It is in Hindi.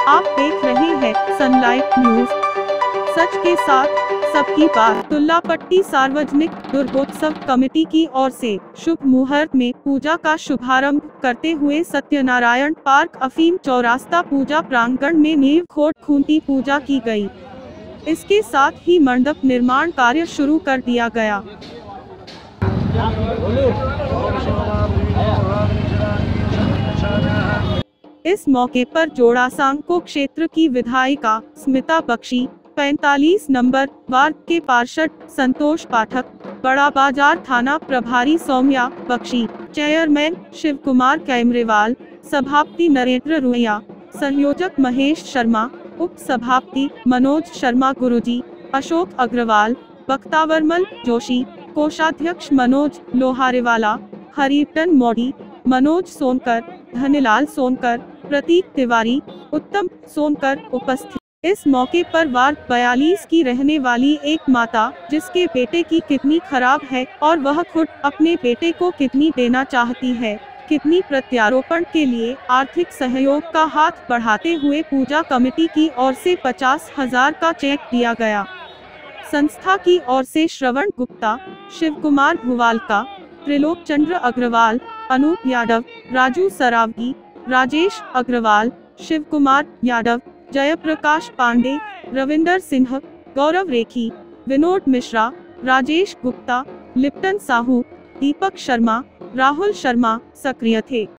आप देख रहे हैं सनलाइट न्यूज, सच के साथ सबकी बात। तुल्लापट्टी सार्वजनिक दुर्गोत्सव कमेटी की ओर से शुभ मुहूर्त में पूजा का शुभारंभ करते हुए सत्यनारायण पार्क अफीम चौरास्ता पूजा प्रांगण में नींव खोद खूंटी पूजा की गई। इसके साथ ही मंडप निर्माण कार्य शुरू कर दिया गया। इस मौके पर जोड़ासांको क्षेत्र की विधायिका स्मिता बख्शी, 45 नंबर वार्ड के पार्षद संतोष पाठक, बड़ा बाजार थाना प्रभारी सौम्या बख्शी, चेयरमैन शिव कुमार कैमरेवाल, सभापति नरेंद्र रुइया, संयोजक महेश शर्मा, उप सभापति मनोज शर्मा गुरुजी, अशोक अग्रवाल, बख्तावरमल जोशी, कोषाध्यक्ष मनोज लोहारेवाला, हरिटन मोदी, मनोज सोनकर, धनीलाल सोनकर, प्रतीक तिवारी, उत्तम सोनकर उपस्थित। इस मौके पर वार्ड 42 की रहने वाली एक माता, जिसके बेटे की किडनी खराब है और वह खुद अपने बेटे को किडनी देना चाहती है, किडनी प्रत्यारोपण के लिए आर्थिक सहयोग का हाथ बढ़ाते हुए पूजा कमेटी की ओर से 50,000 का चेक दिया गया। संस्था की ओर से श्रवण गुप्ता, शिव कुमार भुवालका, त्रिलोक चंद्र अग्रवाल, अनूप यादव, राजू सरावगी, राजेश अग्रवाल, शिव कुमार यादव, जयप्रकाश पांडे, रविंदर सिंह, गौरव रेखी, विनोद मिश्रा, राजेश गुप्ता, लिप्टन साहू, दीपक शर्मा, राहुल शर्मा सक्रिय थे।